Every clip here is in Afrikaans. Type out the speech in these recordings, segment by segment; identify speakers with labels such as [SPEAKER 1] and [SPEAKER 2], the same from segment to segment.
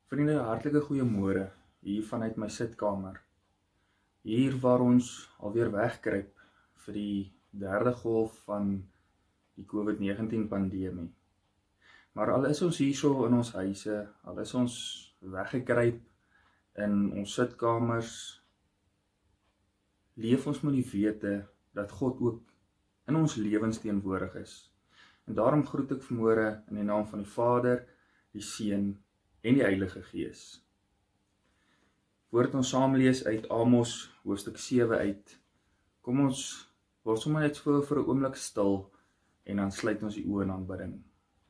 [SPEAKER 1] Vriende, hartlike goeiemôre hier vanuit my sitkamer. Hier waar ons alweer wegkruip vir die derde golf van die COVID-19 pandemie. Maar al is ons hierso in ons huise, al is ons weggekruip in ons sitkamers, leef ons met die wete dat God ook in ons lewens teenwoordig is. En daarom groet ek vanmôre in die naam van die Vader, die Seun en die Heilige Gees. Voordat ons saam lees uit Amos hoofstuk 7 uit, kom ons word sommer net vir 'n oomblik stil en dan sluit ons die oë in aanbidding.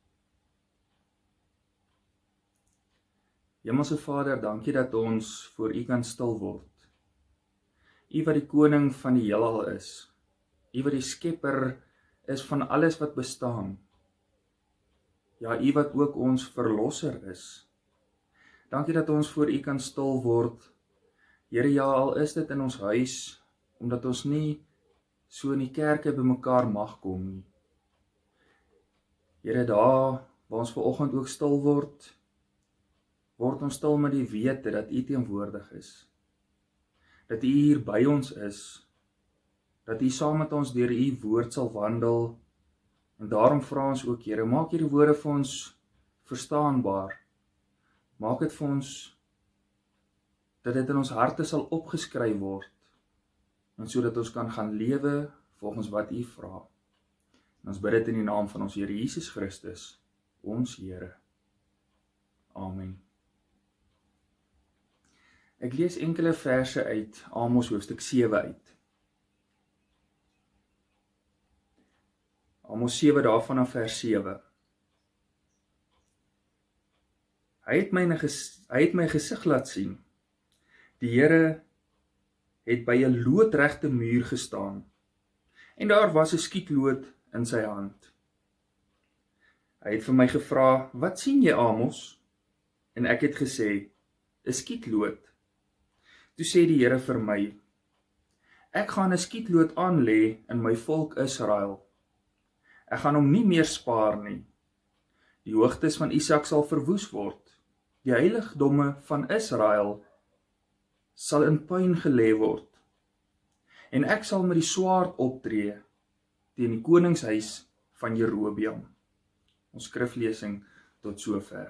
[SPEAKER 1] Hemelse Vader, dankie dat ons voor U kan stil word. U wat die koning van die heelal is, U wat die skepper is van alles wat bestaan. Ja, U wat ook ons verlosser is. Dankie dat ons voor U kan stil word. Here, ja, al is dit in ons huis, omdat ons nie so in die kerke bymekaar mag kom nie. Here, daar waar ons vanoggend ook stil word ons stil met die wete dat U teenwoordig is. Dat U hier by ons is. Dat U saam met ons deur U woord sal wandel. En daarom vra ons ook, Here, maak hierdie woorde vir ons verstaanbaar. Maak dit vir ons, dat dit in ons harte sal opgeskryf word, en sodat ons kan gaan lewe volgens wat U vra. En ons bid dit in die naam van ons Here Jesus Christus, ons Here. Amen. Ek lees enkele verse uit Amos hoofstuk 7 uit. Amos 7 daarvan af vers 7. Hy het my gesig laat sien. Die Here het by 'n loodregte muur gestaan, en daar was 'n skietlood in sy hand. Hy het vir my gevra, "Wat sien jy, Amos?" En ek het gesê, "'n skietlood." Toe sê die Here vir my, "Ek gaan 'n skietlood aanlê in my volk Israel. Ek gaan hom nie meer spaar nie. Die hoogtes van Isak sal verwoes word. Die heiligdomme van Israel sal in puin gelê word. En ek sal met die swaard optree teen die koningshuis van Jerobeam." Ons skriflesing tot sover.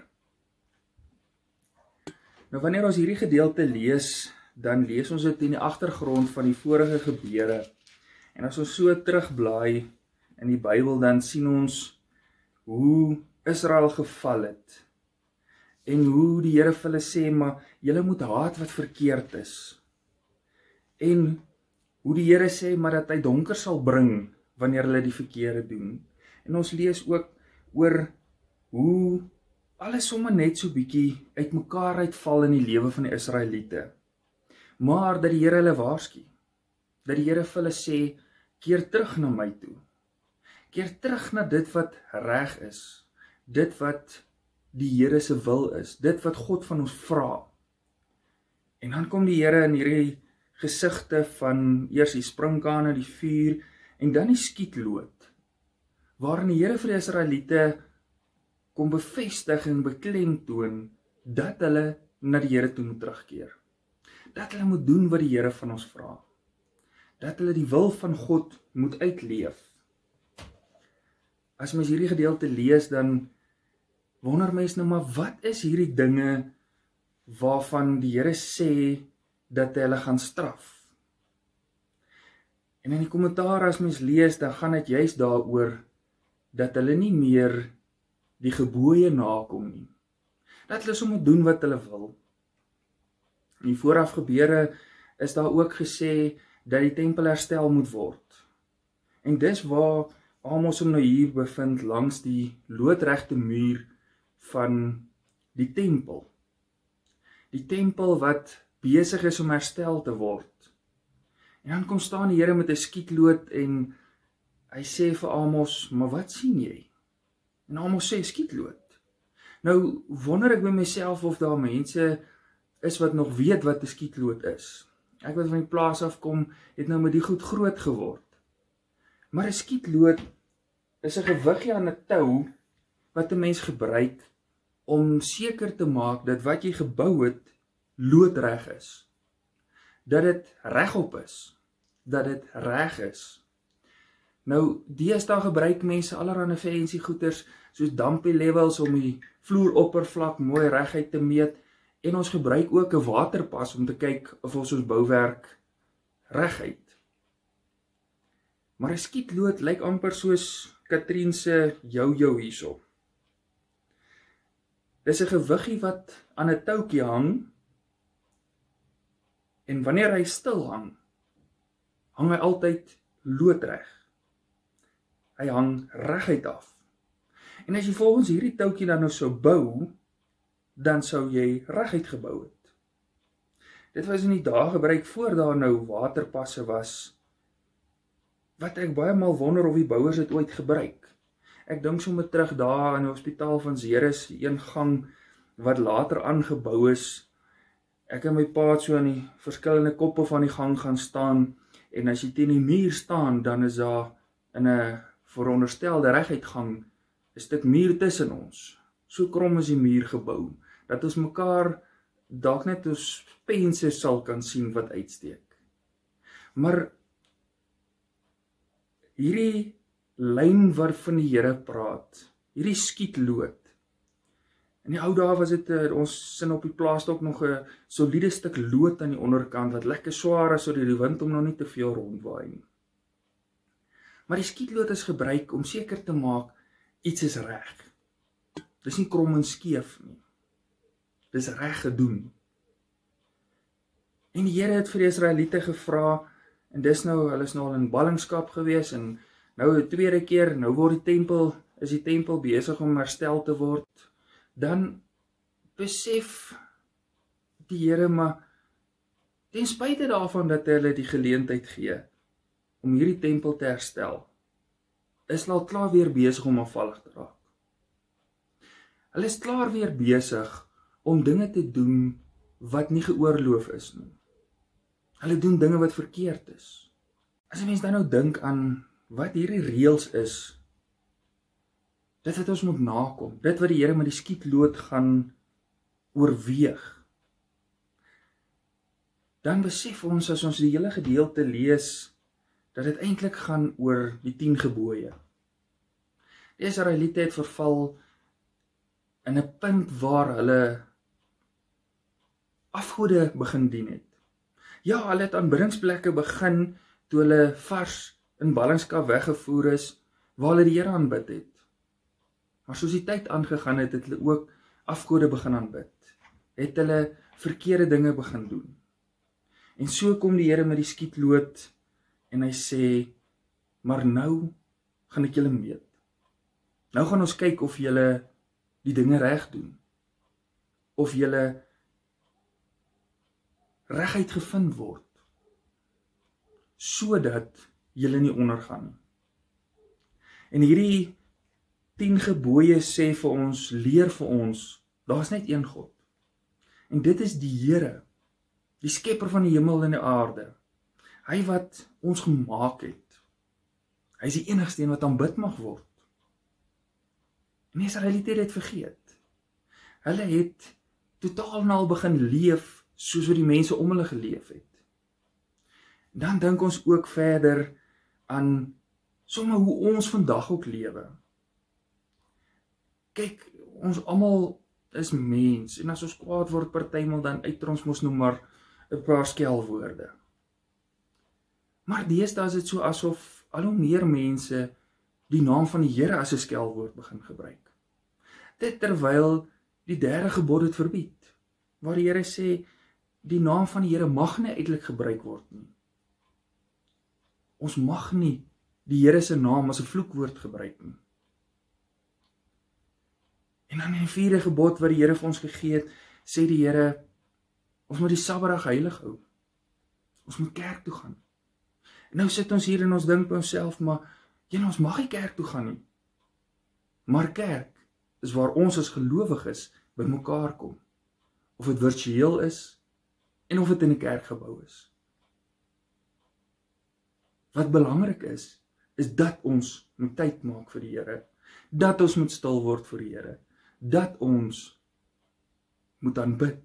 [SPEAKER 1] Nou wanneer ons hierdie gedeelte lees, dan lees ons dit in die agtergrond van die vorige gebeure. En as ons so terugblaai in die Bybel, dan sien ons hoe Israel geval het. En hoe die Here vir hulle sê, maar julle moet haat wat verkeerd is. En hoe die Here sê, maar dat hy donker sal bring, wanneer hulle die verkeerde doen. En ons lees ook oor hoe alles sommer net so bietjie uitmekaar uitval in die lewe van die Israeliete. Maar dat die Here hulle waarsku. Dat die Here vir hulle sê, keer terug na my toe. Keer terug na dit wat reg is. Dit wat die Here se wil is, dit wat God van ons vra. En dan kom die Here in hierdie gesigte van eers die sprinkane, die vuur, en dan die skietlood, waarin die Here vir die Israeliete kom bevestig en beklemtoon, dat hulle na die Here toe moet terugkeer. Dat hulle moet doen wat die Here van ons vra. Dat hulle die wil van God moet uitleef. As mens hierdie gedeelte lees, dan wonder mens nou maar, wat is hierdie dinge waarvan die Here sê dat hy hulle gaan straf? En in die kommentaar as mens lees, dan gaan dit juist daaroor dat hulle nie meer die gebooie nakom nie. Dat hulle sommer doen wat hulle wil. In die vooraf gebeure is daar ook gesê dat die tempel herstel moet word. En dis waar Amos hom nou hier bevind langs die loodregte muur van die tempel. Die tempel wat besig is om herstel te word. En dan kom staan die Here met 'n skietlood en hy sê vir Amos, "Maar wat sien jy?" En Amos sê, "Skietlood." Nou wonder ek by myself of daar mense is wat nog weet wat 'n skietlood is. Ek wat van die plaas afkom, het nou met die goed groot geword. Maar 'n skietlood is 'n gewiggie aan 'n tou wat 'n mens gebruik om seker te maak dat wat jy gebou het, loodreg is. Dat dit regop is. Dat dit reg is. Nou, deesdae gebruik mense allerlei fancy goeders, soos dumpy levels om die vloeroppervlak mooi reguit te meet, en ons gebruik ook 'n waterpas om te kyk of ons bouwerk reguit. Maar 'n skietlood lyk amper soos Katrien se jou hierso. Dis 'n gewiggie wat aan 'n toukie hang, en wanneer hy stil hang hy altyd loodreg. Hy hang reguit af. En as jy volgens hierdie toukie dan nou sou bou, dan sou jy reguit gebou het. Dit was in die dae gebruik voor daar nou waterpasse was, wat ek baie maal wonder of die bouers dit ooit gebruik. Ek dink sommer terug daar in die hospitaal van Ceres, die een gang wat later aangebou is. Ek en my pa het so aan die verskillende koppe van die gang gaan staan, en as jy teen die muur staan, dan is daar in 'n veronderstelde reguitgang 'n stuk muur tussen ons. So krom is die muur gebou, dat ons mekaar dalk net ons pense sal kan sien wat uitsteek. Maar hierdie lyn waarvan die Here praat, hierdie skietlood, in die ou dae was dit, ons sin op die plaas ook nog 'n soliede stuk lood aan die onderkant, wat lekker swaar is, sodat die wind hom nog nie te veel rondwaai nie. Maar die skietlood is gebruik om seker te maak, iets is reg. Dis nie krom en skeef nie. Dis reg gedoen. En die Here het vir die Israeliete gevra, en dis nou, hulle is nou al in ballingskap gewees, en nou 'n tweede keer, nou word is die tempel besig om herstel te word. Dan besef die Here, maar ten spyte daarvan dat hulle die geleentheid gee om hierdie tempel te herstel, is hulle al klaar weer besig om afvallig te raak. Hulle is klaar weer besig om dinge te doen wat nie geoorloof is nie. Hulle doen dinge wat verkeerd is. As 'n mens dan nou dink aan wat hierdie reëls is, dit wat ons moet nakom, dit wat die Here met die skietlood gaan oorweeg, dan besef ons as ons die hele gedeelte lees, dat dit eintlik gaan oor die 10 gebooie. Die Israeliete het verval in 'n punt waar hulle afgode begin dien het. Ja, hulle het aanbiddingsplekke begin toe hulle vars in ballingskap weggevoer is, waar hulle die Here aanbid het. Maar soos die tyd aangegaan het, het hulle ook afgode begin aanbid. Het hulle verkeerde dinge begin doen. En so kom die Here met die skietlood, en hy sê, maar nou gaan ek julle meet. Nou gaan ons kyk of julle die dinge reg doen. Of julle reguit gevind word, sodat julle nie ondergaan nie. En hierdie 10 gebooie sê vir ons, leer vir ons, daar is net een God. En dit is die Here, die skepper van die hemel en die aarde. Hy wat ons gemaak het. Hy is die enigste een wat aanbid mag word. En Israeliete het dit vergeet. Hulle het totaal en al begin leef soos wat die mense om hulle geleef het. En dan dink ons ook verder aan sommer hoe ons vandag ook lewe. Kyk, ons almal is mens, en as ons kwaad word partymal, dan uiter ons mos nou maar 'n paar skelwoorde. Maar deesdae is dit so asof al hoe meer mense die naam van die Here as 'n skelwoord begin gebruik. Dit terwyl die 3de gebod dit verbied, waar die Here sê, die naam van die Here mag nie uitelik gebruik word nie. Ons mag nie die Here se naam as 'n vloekwoord gebruik nie. En dan in die 4de gebod wat die Here vir ons gegee het, sê die Here, ons moet die Sabbatdag heilig hou. Ons moet kerk toe gaan. En nou sit ons hier en ons dink by onsself, maar ons mag nie kerk toe gaan nie. Maar kerk is waar ons as gelowiges by mekaar kom. Of dit virtueel is, en of dit in 'n kerkgebou is. Wat belangrik is dat ons moet tyd maak vir die Here, dat ons moet stil word vir die Here, dat ons moet aanbid.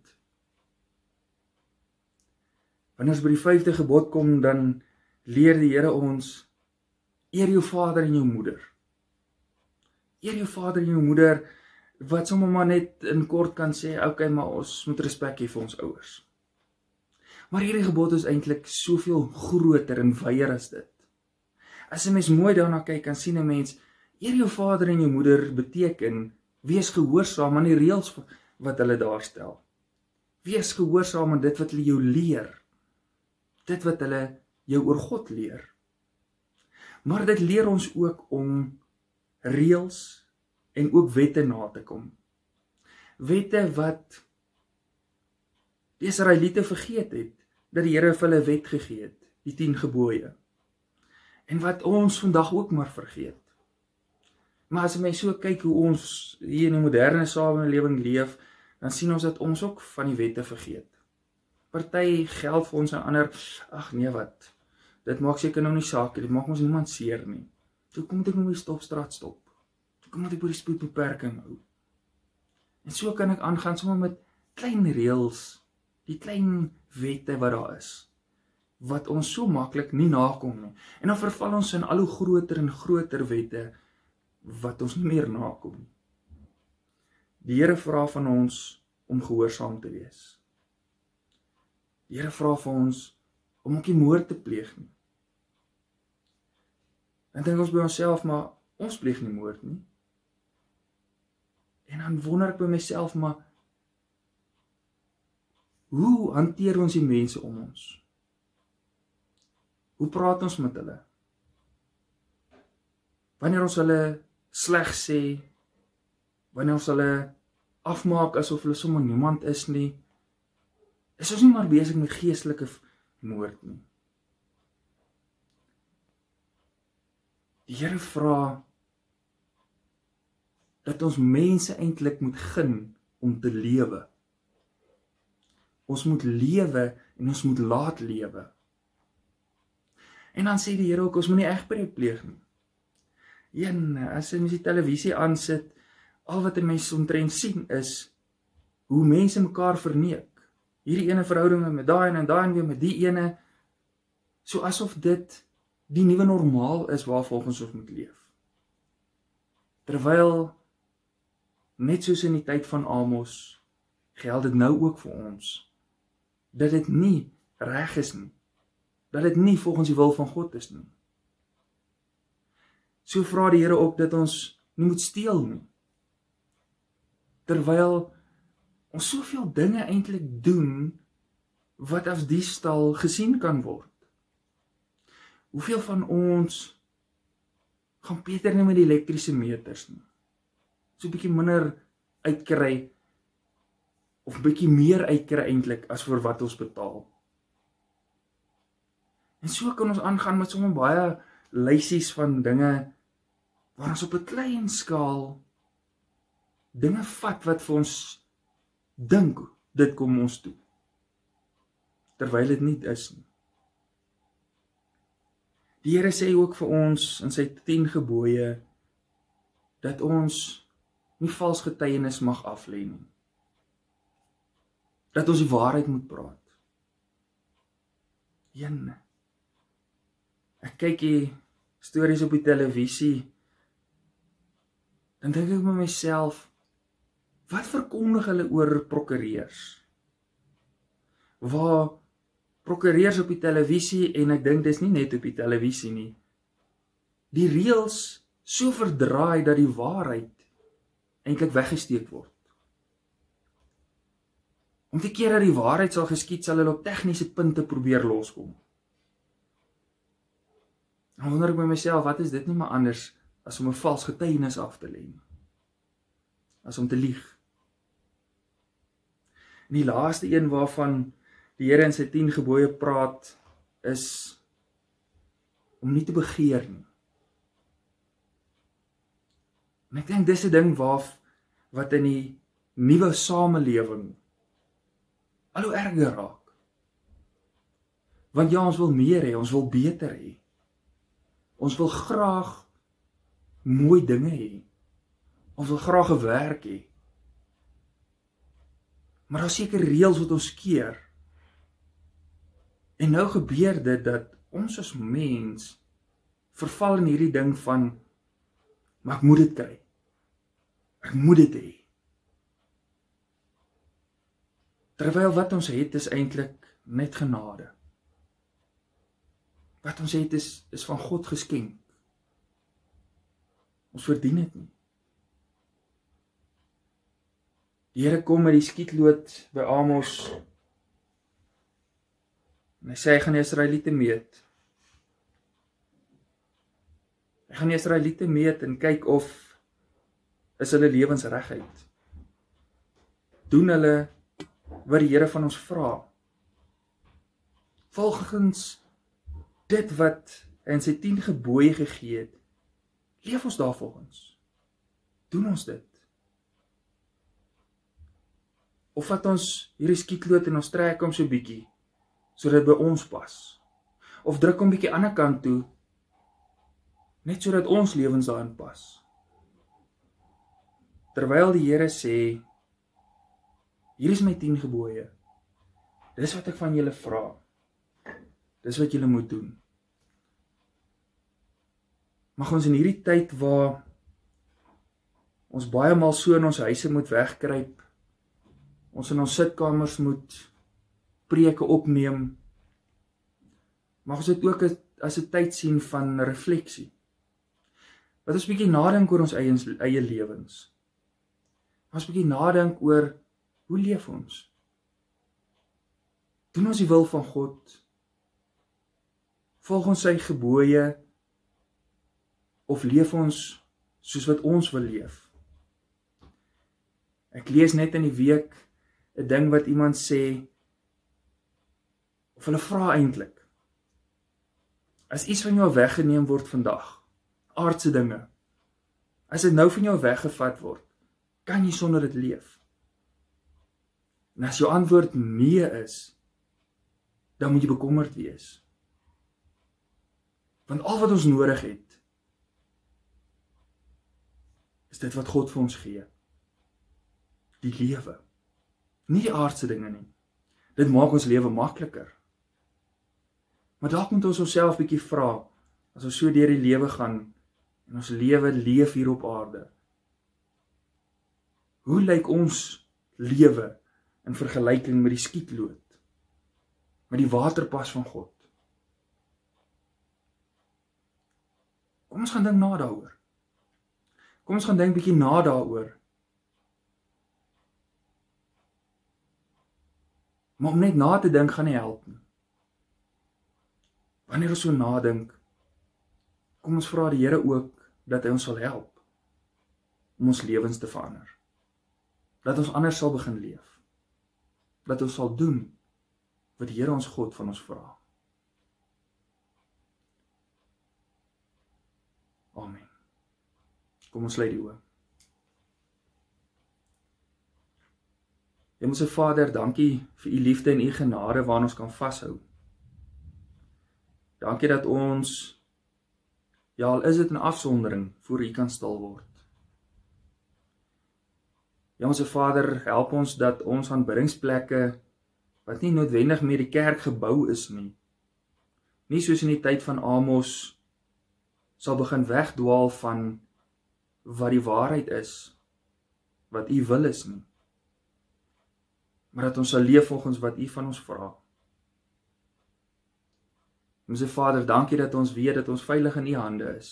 [SPEAKER 1] Wanneer ons by die 5de gebod kom, dan leer die Here ons, eer jou vader en jou moeder. Eer jou vader en jou moeder, wat sommer maar net in kort kan sê, okay, maar ons moet respek hê vir ons ouers. Maar hierdie gebod is eintlik soveel groter en wyer as dit. As 'n mens mooi daarna kyk, kan sien 'n mens, eer jou vader en jou moeder beteken, wees gehoorsaam aan die reëls wat hulle daar stel. Wees gehoorsaam aan dit wat hulle jou leer. Dit wat hulle jou oor God leer. Maar dit leer ons ook om reëls en ook wette na te kom. Wette wat die Israeliete vergeet het, dat die Here vir hulle wet gegee het, die 10 gebooie. En wat ons vandag ook maar vergeet. Maar as mens so kyk hoe ons hier in die moderne samelewing leef, dan sien ons dat ons ook van die wette vergeet. Party geld vir ons en ander, ag nee wat, dit maak seker nou nie saak, dit maak ons niemand seer nie. So kom moet ek nou die stopstraat stop. Kom moet ek by die spoedbeperking hou. En so kan ek aangaan sommer met klein reëls, die klein wette wat daar is, wat ons so maklik nie nakom nie. En dan verval ons in al hoe groter en groter wette, wat ons nie meer nakom nie. Die Here vra van ons om gehoorsaam te wees. Die Here vra van ons om ook nie moord te pleeg nie. Dan dink ons by onsself, maar ons pleeg nie moord nie. En dan wonder ek by myself, maar hoe hanteer ons die mense om ons? Hoe praat ons met hulle? Wanneer ons hulle sleg sê, wanneer ons hulle afmaak asof hulle sommer niemand is nie, is ons nie maar besig met geestelike moord nie. Die Here vra dat ons mense eintlik moet gun om te lewe. Ons moet lewe en ons moet laat lewe. En dan sê die Here ook, ons moet nie egbreek pleeg nie. As jy die televisie aansit, al wat 'n mens omtrent sien is, hoe mense mekaar verneek. Hierdie ene verhouding met daai en daai weer met die ene, so asof dit die nuwe normaal is waarvolgens ons moet leef. Terwyl, net soos in die tyd van Amos, geld dit nou ook vir ons, dat dit nie reg is nie, dat dit nie volgens die wil van God is nie. So vra die Here ook dat ons nie moet steel nie, terwyl ons soveel dinge eintlik doen, wat as diefstal gesien kan word. Hoeveel van ons gaan beter nie met die elektriese meters nie, so 'n bietjie minder uitkry, of 'n bietjie meer uitkry eintlik, as vir wat ons betaal. En so kan ons aangaan met sommer baie lysies van dinge, waar ons op 'n klein skaal dinge vat wat vir ons dink, dit kom ons toe, terwyl dit nie is nie. Die Here sê ook vir ons in sy 10 gebooie, dat ons nie vals getuienis mag aflê nie. Dat ons die waarheid moet praat. Ek kyk die stories op die televisie, dan dink ek met myself, wat verkondig hulle oor prokureurs? Waar prokureurs op die televisie, en ek dink dis nie net op die televisie nie, die reëls so verdraai dat die waarheid eintlik weggesteek word. Om die keer dat die waarheid sal geskied, sal hulle op tegniese punte probeer loskom. Dan wonder ek by myself, wat is dit nie maar anders as om 'n vals getuienis af te lê, as om te lieg. En die laaste een waarvan die Here in sy 10 gebooie praat, is om nie te begeer nie. En ek dink dis 'n ding wat in die nuwe samelewing al hoe erger raak. Want ja, ons wil meer hê, ons wil beter hê. Ons wil graag mooi dinge hê. Ons wil graag 'n werk hê. Maar daar is seker reëls wat ons keer. En nou gebeur dit dat ons as mens verval in hierdie ding van, maar ek moet dit kry. Ek moet dit hê. Terwyl wat ons het is eintlik net genade. Wat ons het is van God geskenk. Ons verdien dit nie. Die Here kom met die skietloot by Amos en hy sê hy gaan die Israeliete meet. Hy gaan die Israeliete meet en kyk of is hulle lewens reguit. Doen hulle wat die Here van ons vra. Volgens dit wat hy in sy 10 gebooie gegee het, leef ons daarvolgens. Doen ons dit. Of wat ons hierdie skietloot en ons trek hom so bietjie, sodat by ons pas. Of druk hom bietjie aan die ander kant toe, net sodat ons lewens daarin pas. Terwyl die Here sê, hier is my 10 gebooie. Dis wat ek van julle vra. Dis wat julle moet doen. Mag ons in hierdie tyd waar ons baie maal so in ons huise moet wegkruip, ons in ons sitkamers moet preke opneem, mag ons dit ook as 'n tyd sien van refleksie. Wat ons bietjie nadink oor ons eie lewens. Ons bietjie nadink oor, hoe leef ons? Doen ons die wil van God? Volg ons sy gebooie? Of leef ons soos wat ons wil leef? Ek lees net in die week 'n ding wat iemand sê, of hulle vra eintlik, as iets van jou weggeneem word vandag, aardse dinge, as dit nou van jou weggevat word, kan jy sonder dit leef? En as jou antwoord nee is, dan moet jy bekommerd wees. Want al wat ons nodig het, is dit wat God vir ons gee. Die lewe. Nie die aardse dinge nie. Dit maak ons lewe makliker. Maar dalk moet ons onsself bietjie vra, as ons so deur die lewe gaan, en ons lewe leef hier op aarde. Hoe lyk ons lewe in vergelyking met die skietloot? Met die waterpas van God? Kom ons gaan dink na daaroor. Kom ons gaan dink bietjie na daaroor. Maar om net na te dink gaan nie help nie. Wanneer ons so nadink, kom ons vra die Here ook dat hy ons sal help om ons lewens te verander. Dat ons anders sal begin leef. Dat ons sal doen wat die Here ons God van ons vra. Amen. Kom ons sluit die oë. Hemelse Vader, dankie vir u liefde en u genade waaraan ons kan vashou. Dankie dat ons, ja al is dit in afsondering, voor u kan stil word. Hemelse Vader, help ons dat ons aanbiddingsplekke, wat nie noodwendig meer die kerk gebou is nie, nie soos in die tyd van Amos, sal begin wegdwaal van wat die waarheid is, wat u wil is nie, maar dat ons sal leef volgens wat u van ons vra. Hemelse Vader, dankie dat ons weet dat ons veilig in u hande is.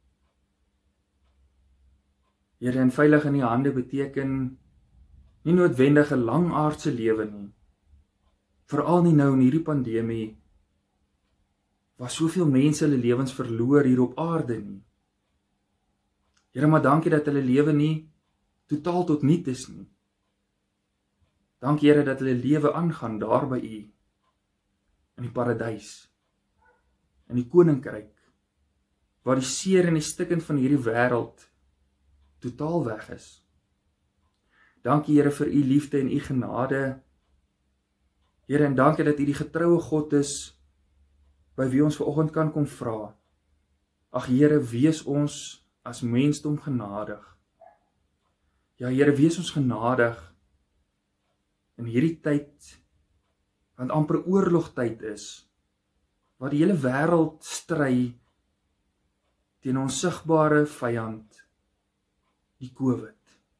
[SPEAKER 1] Here, en veilig in u hande beteken nie noodwendig 'n lang aardse lewe nie. Veral nie nou in hierdie pandemie, waar soveel mense hulle lewens verloor hier op aarde nie. Here, maar dankie dat hulle lewe nie totaal tot niet is nie. Dankie Here dat hulle lewe aangaan daar by u, in die paradys, in die koninkryk, waar die seer en die stikken van hierdie wêreld totaal weg is. Dankie Here vir u liefde en u genade. Here, en dankie dat u die getroue God is, by wie ons vanoggend kan kom vra. Ag Here, wees ons as mensdom genadig. Ja Here, wees ons genadig, in hierdie tyd, wat amper oorlogtyd is, waar die hele wêreld stry teen ons sigbare vyand, die COVID.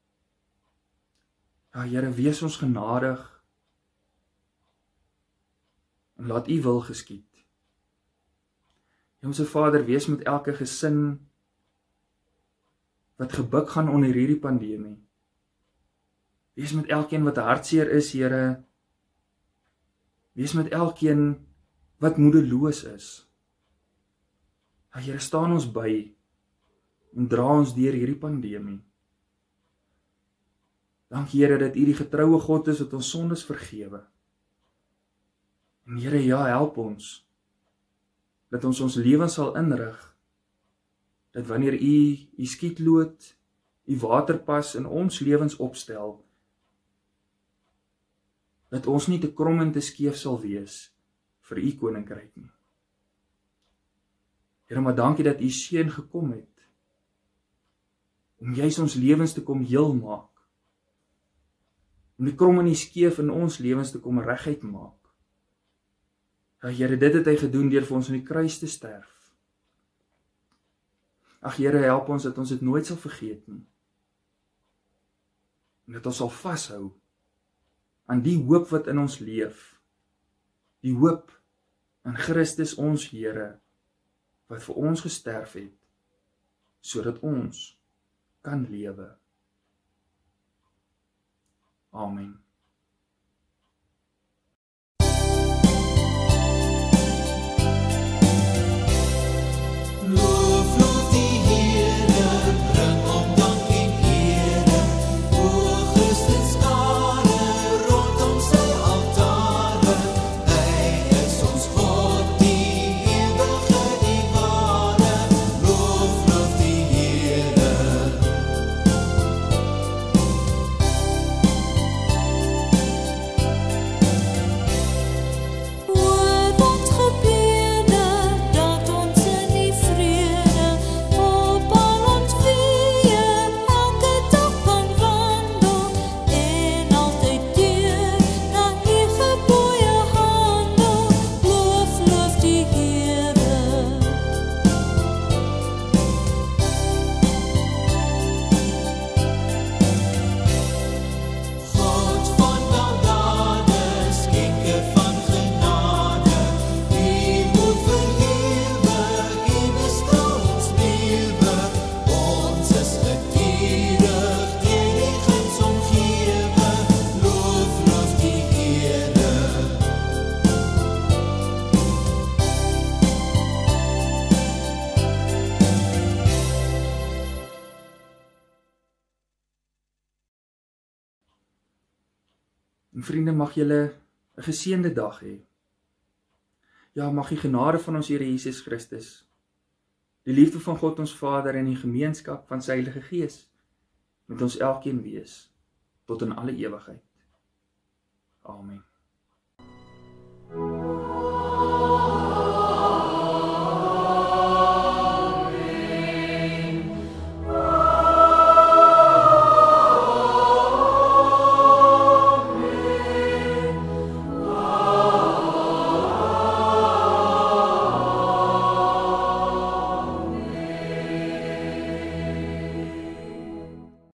[SPEAKER 1] Ja, Here, wees ons genadig en laat U wil geskied. Hemelse Vader, wees met elke gesin wat gebuk gaan onder hierdie pandemie. Wees met elkeen wat hartseer is, Here. Wees met elkeen wat moedeloos is. Ja, Here, staan ons by en dra ons deur hierdie pandemie. Dankie, Here, dat U die getroue God is wat ons sondes vergewe. En Here, ja, help ons dat ons lewens sal inrig, dat wanneer U skietlood, U waterpas in ons lewens opstel, dat ons nie te krom en te skeef sal wees vir U koninkryk nie. Here, maar dankie dat U Seun gekom het, om juis ons lewens te kom heel maak, om die krom en die skeef in ons lewens te kom reguit maak. Ja, Here, dit het Hy gedoen deur vir ons aan die kruis te sterf. Ag Here, help ons dat ons dit nooit sal vergeet nie. En dat ons sal vashou aan die hoop wat in ons leef. Die hoop in Christus ons Here, wat vir ons gesterf het, sodat ons kan lewe. Amen. En vriende, mag julle 'n geseënde dag hê. Ja, mag die genade van ons Here Jesus Christus, die liefde van God ons Vader en die gemeenskap van sy Heilige Gees met ons elkeen wees tot in alle ewigheid. Amen.